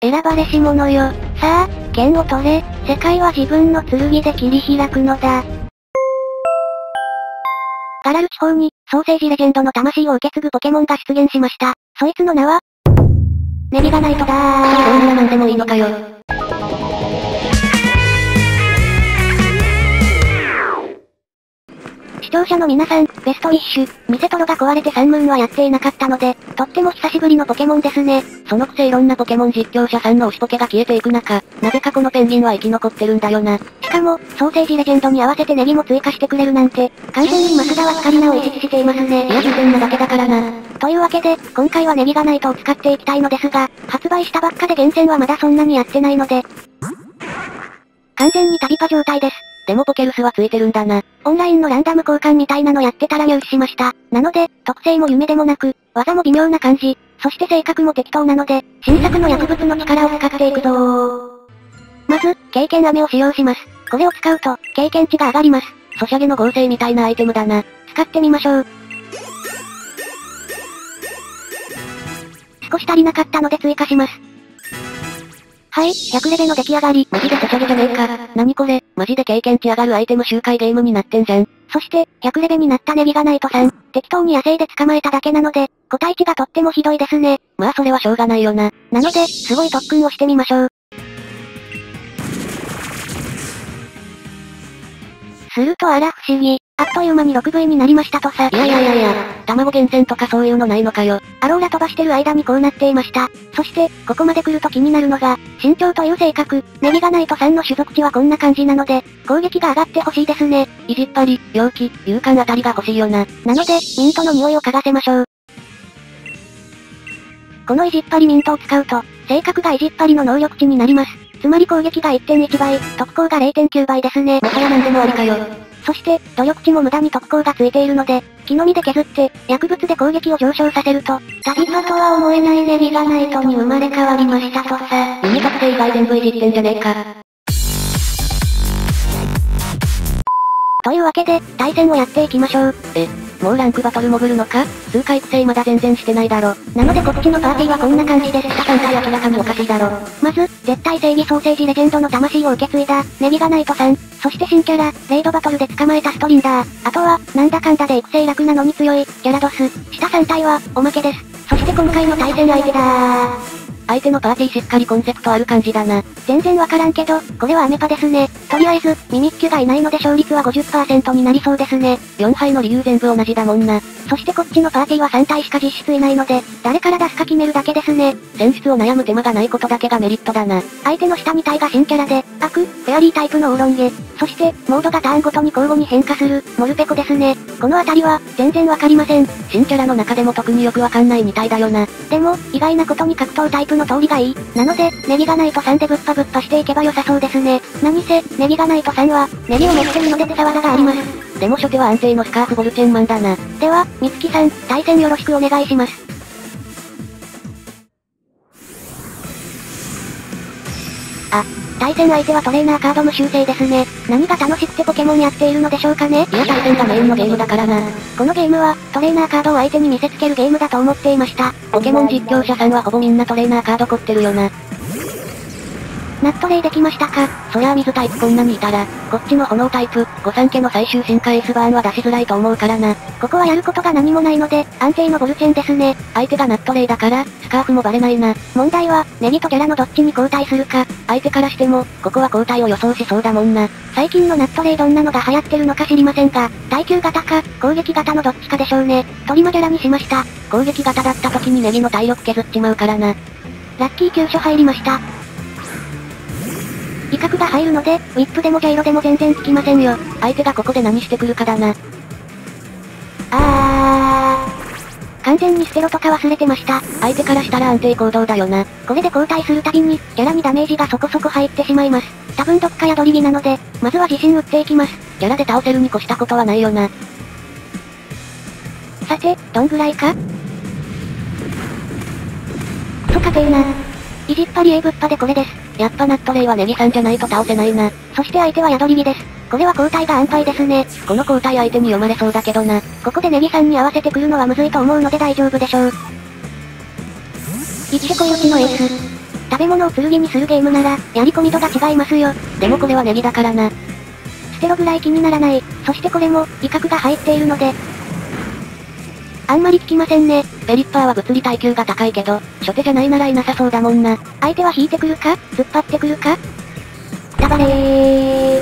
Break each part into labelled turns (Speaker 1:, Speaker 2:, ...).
Speaker 1: 選ばれし者よ。さあ、剣を取れ。世界は自分の剣で切り開くのだ。ガラル地方に、ソーセージレジェンドの魂を受け継ぐポケモンが出現しました。そいつの名は、ネギガナイトだー。
Speaker 2: そうならなんでもいいのかよ。
Speaker 1: 視聴者の皆さん、ベストウィッシュ、ミセトロが壊れてサンムーンはやっていなかったので、とっても久しぶりのポケモンですね。
Speaker 2: そのくせいろんなポケモン実況者さんの推しポケが消えていく中、なぜかこのペンギンは生き残ってるんだよな。
Speaker 1: しかも、ソーセージレジェンドに合わせてネギも追加してくれるなんて、完全に増田はスカリナを意識していますね。
Speaker 2: いや充電なだけだからな。
Speaker 1: というわけで、今回はネギガナイトを使っていきたいのですが、発売したばっかで厳選はまだそんなにやってないので、完全に旅パ状態です。
Speaker 2: でもポケルスはついてるんだな。
Speaker 1: オンラインのランダム交換みたいなのやってたら入手しました。なので、特性も夢でもなく、技も微妙な感じ、そして性格も適当なので、新作の薬物の力を使っていくぞー。まず、経験飴を使用します。これを使うと、経験値が上がります。
Speaker 2: ソシャゲの合成みたいなアイテムだな。
Speaker 1: 使ってみましょう。少し足りなかったので追加します。はい、100レベの出来上がり。
Speaker 2: マジでソシャゲじゃねえか。なにこれ、マジで経験値上がるアイテム周回ゲームになってんじゃん。
Speaker 1: そして、100レベになったネギガナイトさん。適当に野生で捕まえただけなので、個体値がとってもひどいですね。
Speaker 2: まあそれはしょうがないよな。
Speaker 1: なので、すごい特訓をしてみましょう。するとあら不思議。あっという間に 6V になりましたとさ。
Speaker 2: いや、卵厳選とかそういうのないのかよ。
Speaker 1: アローラ飛ばしてる間にこうなっていました。そして、ここまで来ると気になるのが、身長という性格。ネギガナイトさんの種族値はこんな感じなので、攻撃が上がってほしいですね。
Speaker 2: 意地っ張り、陽気、勇敢あたりが欲しいよな。
Speaker 1: なので、ミントの匂いを嗅がせましょう。この意地っ張りミントを使うと、性格が意地っ張りの能力値になります。つまり攻撃が 1.1 倍、特攻が 0.9 倍ですね。
Speaker 2: もはやなんでもありかよ。
Speaker 1: そして、努力値も無駄に特攻がついているので、木の実で削って、薬物で攻撃を上昇させると、旅パとは思えないネギガナイトに生まれ変わりましたとさ。
Speaker 2: 夢特性以外全部いじってんじゃねえか。
Speaker 1: というわけで、対戦をやっていきましょう。
Speaker 2: もうランクバトル潜るのか？数回育成まだ全然してないだろ。
Speaker 1: なのでこっちのパーティーはこんな感じです。
Speaker 2: 3体明らかにおかしいだろ。
Speaker 1: まず、絶対正義ソーセージレジェンドの魂を受け継いだ、ネギガナイトさん。そして新キャラ、レイドバトルで捕まえたストリンダー。あとは、なんだかんだで育成楽なのに強い、ギャラドス。下3体は、おまけです。そして今回の対戦相手だー。
Speaker 2: 相手のパーティーしっかりコンセプトある感じだな。
Speaker 1: 全然わからんけど、これはアメパですね。とりあえず、ミミッキュがいないので勝率は 50% になりそうですね。
Speaker 2: 4敗の理由全部同じだもんな。
Speaker 1: そしてこっちのパーティーは3体しか実質いないので、誰から出すか決めるだけですね。
Speaker 2: 選出を悩む手間がないことだけがメリットだな。
Speaker 1: 相手の下2体が新キャラで、アク、フェアリータイプのオーロンゲ。そして、モードがターンごとに交互に変化する、モルペコですね。このあたりは、全然わかりません。
Speaker 2: 新キャラの中でも特によくわかんない2体だよな。
Speaker 1: でも、意外なことに格闘タイプの通りがいい。なので、ネギガナイトさんでぶっぱしていけば良さそうですね。何せ、ネギガナイトさんは、ネギを持ってるので手触らがあります。
Speaker 2: でも初手は安定のスカーフボルチェンマンだな。
Speaker 1: では、みつきさん、対戦よろしくお願いします。対戦相手はトレーナーカード無修正ですね。何が楽しくてポケモンやっているのでしょうかね。
Speaker 2: いや対戦がメインのゲームだからな。
Speaker 1: このゲームは、トレーナーカードを相手に見せつけるゲームだと思っていました。
Speaker 2: ポケモン実況者さんはほぼみんなトレーナーカード凝ってるよな。
Speaker 1: ナットレイできましたか？
Speaker 2: そりゃあ水タイプこんなにいたら、こっちの炎タイプ、御三家の最終進化エースバーンは出しづらいと思うからな。
Speaker 1: ここはやることが何もないので、安定のボルチェンですね。
Speaker 2: 相手がナットレイだから、スカーフもバレないな。
Speaker 1: 問題は、ネギとギャラのどっちに交代するか。
Speaker 2: 相手からしても、ここは交代を予想しそうだもんな。
Speaker 1: 最近のナットレイどんなのが流行ってるのか知りませんが、耐久型か、攻撃型のどっちかでしょうね。トリマギャラにしました。
Speaker 2: 攻撃型だった時にネギの体力削っちまうからな。
Speaker 1: ラッキー急所入りました。威嚇が入るので、ウィップでもジャイロでも全然効きませんよ。
Speaker 2: 相手がここで何してくるかだな。
Speaker 1: 完全に捨てろとか忘れてました。
Speaker 2: 相手からしたら安定行動だよな。
Speaker 1: これで交代するたびに、キャラにダメージがそこそこ入ってしまいます。多分どっか宿り木なので、まずは自信打っていきます。
Speaker 2: キャラで倒せるに越したことはないよな。
Speaker 1: さて、どんぐらいか？クソ硬えな。意地っ張りぶっぱでこれです。
Speaker 2: やっぱナットレイはネギさんじゃないと倒せないな。
Speaker 1: そして相手は宿り木です。これは交代が安牌ですね。
Speaker 2: この交代相手に読まれそうだけどな。
Speaker 1: ここでネギさんに合わせてくるのはむずいと思うので大丈夫でしょう。一手こいうちのエース。 食べ物を剣にするゲームなら、やり込み度が違いますよ。
Speaker 2: でもこれはネギだからな。
Speaker 1: ステロぐらい気にならない。そしてこれも、威嚇が入っているので。あんまり効きませんね。
Speaker 2: ペリッパーは物理耐久が高いけど、初手じゃないならいなさそうだもんな。
Speaker 1: 相手は引いてくるか突っ張ってくるかくたばれー。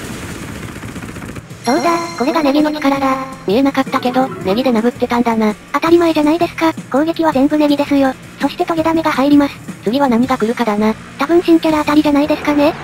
Speaker 1: そうだ、これがネギの力だ。
Speaker 2: 見えなかったけど、ネギで殴ってたんだな。
Speaker 1: 当たり前じゃないですか。攻撃は全部ネギですよ。そしてトゲダメが入ります。
Speaker 2: 次は何が来るかだな。
Speaker 1: 多分新キャラ当たりじゃないですかね。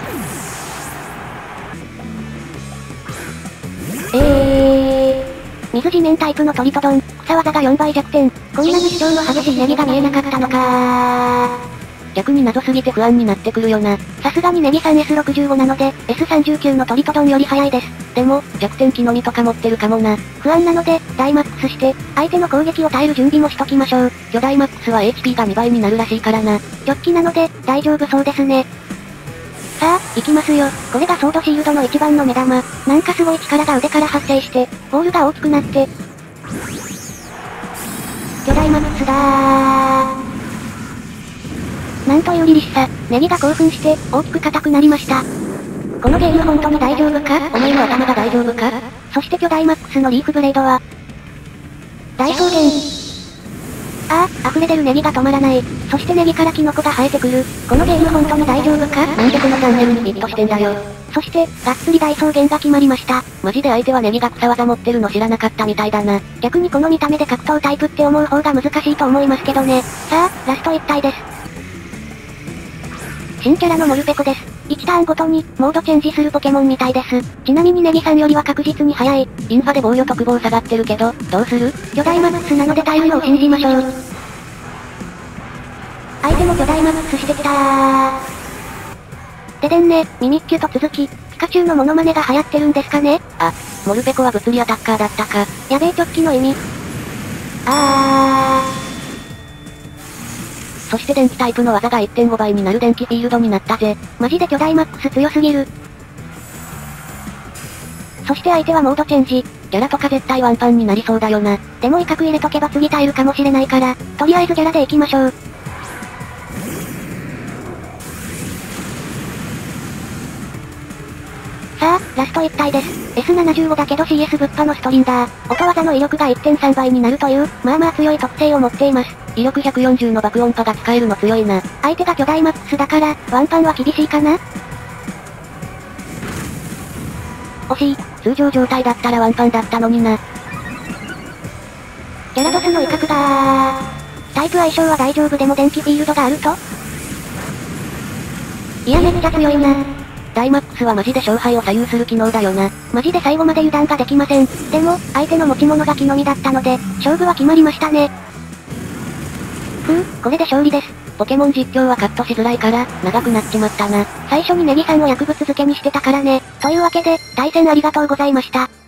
Speaker 1: 水地面タイプのトリトドン、草技が4倍弱点。こんなに主張の激しいネギが見えなかったのか
Speaker 2: 逆に謎すぎて不安になってくるよな。
Speaker 1: さすがにネギ 3S65 なので、S39 のトリトドンより早いです。
Speaker 2: でも、弱点木の実とか持ってるかもな。
Speaker 1: 不安なので、ダイマックスして、相手の攻撃を耐える準備もしときましょう。
Speaker 2: 巨大マックスは HP が2倍になるらしいからな。
Speaker 1: ジョッキなので、大丈夫そうですね。さあ、行きますよ。これがソードシールドの一番の目玉。なんかすごい力が腕から発生して、ボールが大きくなって。巨大マックスだー。なんという凛々しさ、ネギが興奮して、大きく硬くなりました。このゲーム本当に大丈夫か
Speaker 2: お前の頭が大丈夫か
Speaker 1: そして巨大マックスのリーフブレードは、大草原。ああ、溢れ出るネギが止まらない。そしてネギからキノコが生えてくる。このゲーム本当に大丈夫か
Speaker 2: なんでこのチャンネルにヒットしてんだよ。
Speaker 1: そして、がっつり大草原が決まりました。
Speaker 2: マジで相手はネギが草技持ってるの知らなかったみたいだな。
Speaker 1: 逆にこの見た目で格闘タイプって思う方が難しいと思いますけどね。さあ、ラスト1体です。新キャラのモルペコです。1ターンごとに、モードチェンジするポケモンみたいです。ちなみにネギさんよりは確実に早い。
Speaker 2: インファで防御特防下がってるけど、どうする
Speaker 1: 巨大マックスなので耐えるのを信じましょう。相手も巨大マックスしてきたー。ででんね、ミミッキュと続き、ピカチュウのモノマネが流行ってるんですかね
Speaker 2: あ、モルペコは物理アタッカーだったか。
Speaker 1: やべえ直帰の意味。
Speaker 2: そして電気タイプの技が 1.5 倍になる電気フィールドになったぜ。
Speaker 1: マジで巨大マックス強すぎる。そして相手はモードチェンジ。
Speaker 2: ギャラとか絶対ワンパンになりそうだよな。
Speaker 1: でも威嚇入れとけば次耐えるかもしれないから、とりあえずギャラで行きましょう。さあ、ラスト1体です。S75 だけど CS ぶっぱのストリンダー。音技の威力が 1.3 倍になるという、まあまあ強い特性を持っています。
Speaker 2: 威力140の爆音波が使えるの強いな。
Speaker 1: 相手が巨大マックスだから、ワンパンは厳しいかな惜しい。
Speaker 2: 通常状態だったらワンパンだったのにな。
Speaker 1: ギャラドスの威嚇だー。タイプ相性は大丈夫でも電気フィールドがあるといやめっちゃ強いな。
Speaker 2: ダイマックスはマジで勝敗を左右する機能だよな。
Speaker 1: マジで最後まで油断ができません。でも、相手の持ち物が木の実だったので、勝負は決まりましたね。これで勝利です。
Speaker 2: ポケモン実況はカットしづらいから、長くなっちまったな。
Speaker 1: 最初にネギさんを薬物漬けにしてたからね。というわけで、対戦ありがとうございました。